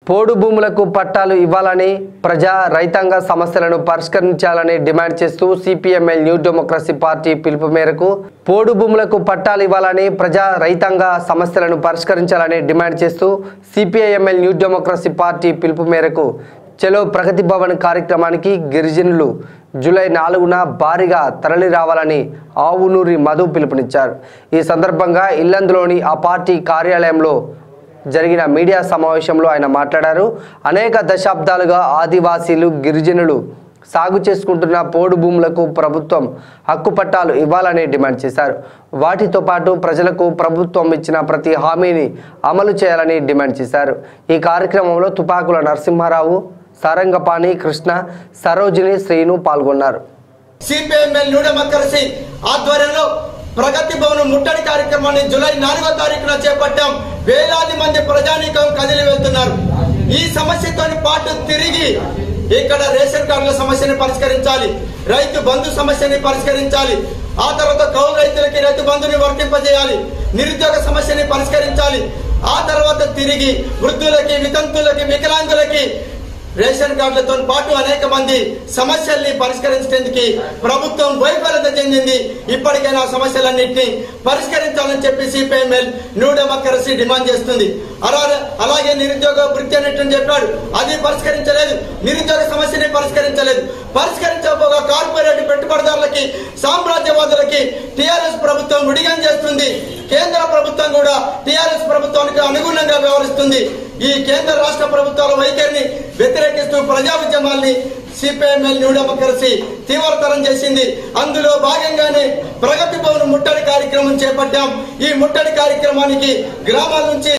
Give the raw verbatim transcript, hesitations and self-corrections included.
పోడు భూములకు పట్టాలు ఇవ్వాలని ప్రజా రైతాంగ సమస్యలను పరిష్కరించాలని డిమాండ్ చేస్తూ సిపిఎంఎల్ న్యూ డెమోక్రసీ పార్టీ పిలుపు మేరకు పోడు భూములకు పట్టాలు ఇవ్వాలని ప్రజా రైతాంగ సమస్యలను పరిష్కరించాలని డిమాండ్ చేస్తూ సిపిఐఎంఎల్ న్యూ డెమోక్రసీ పార్టీ పిలుపు మేరకు చలో ప్రగతి భవన్ కార్యక్రమానికి గిరిజనులు జూలై నాలుగున భారీగా తరలి రావాలని ఆవునూరి మధు పిలుపునిచ్చారు। ఈ సందర్భంగా ఇల్లందులోని ఆ పార్టీ కార్యాలయంలో జరిగిన మీడియా సమావేశంలో ఆయన మాట్లాడారు। అనేక దశాబ్దాలుగా ఆదివాసీలు గిరిజనులు సాగు చేసుకుంటున్న పోడు భూములకు ప్రభుత్వం హక్కు పట్టాలు ఇవ్వాలని డిమాండ్ చేశారు। వాటితో పాటు ప్రజలకు ప్రభుత్వం ఇచ్చిన ప్రతి హామీని అమలు చేయాలని డిమాండ్ చేశారు। ఈ కార్యక్రమంలో తుపాకుల నరసింహారావు, సారంగపాణి కృష్ణ, సరోజిని, శ్రీను పాల్గొన్నారు। సిపిఎంఎల్ న్యూ డెమోక్రసీ ఆధ్వర్యంలో ప్రగతి భవన్ ముట్టడి కార్యక్రమాన్ని జూలై నాలుగో తారీఖున చేపట్టాం। వేలాది మంది ప్రజానీకం కదిలి వెళ్తున్నారు। ఈ సమస్యతో పాటు తిరిగి ఇక్కడ రేషన్ కార్డుల సమస్యని పరిష్కరించాలి, రైతు బంధు సమస్యని పరిష్కరించాలి, ఆ తర్వాత కౌలు రైతులకి రైతు బంధుని వర్తింపజేయాలి, నిరుద్యోగ సమస్యని పరిష్కరించాలి, ఆ తర్వాత తిరిగి వృద్ధులకి, వితంతులకి, వికలాంగులకి రేషన్ కార్డులతో పాటు అనేక మంది సమస్యల్ని పరిష్కరించేందుకు ప్రభుత్వం వైఫల్యత చెందింది। ఇప్పటికైనా సమస్యలన్నింటినీ పరిష్కరించాలని చెప్పి సిపిఎంఎల్ న్యూ డెమోక్రసీ డిమాండ్ చేస్తుంది। అలాగే నిరుద్యోగ వృత్తి అన్నింటిని చెప్పాడు, అది పరిష్కరించలేదు, నిరుద్యోగ సమస్యని పరిష్కరించలేదు। పరిష్కరించకపోగా కార్పొరేట్ పెట్టుబడిదారులకి, సామ్రాజ్యవాదులకి టిఆర్ఎస్ ప్రభుత్వం విడిగం చేస్తుంది। కేంద్ర ప్రభుత్వం కూడా టిఆర్ఎస్ ప్రభుత్వానికి అనుగుణంగా వ్యవహరిస్తుంది। ఈ కేంద్ర రాష్ట్ర ప్రభుత్వాల వైఖరిని వ్యతిరేకిస్తూ ప్రజా ఉద్యమాల్ని సిపిఎంఎల్ న్యూ డెమోక్రసీ తీవ్రతరం చేసింది। అందులో భాగంగానే ప్రగతి భవన్ ముట్టడి కార్యక్రమం చేపట్టాం। ఈ ముట్టడి కార్యక్రమానికి గ్రామాల నుంచి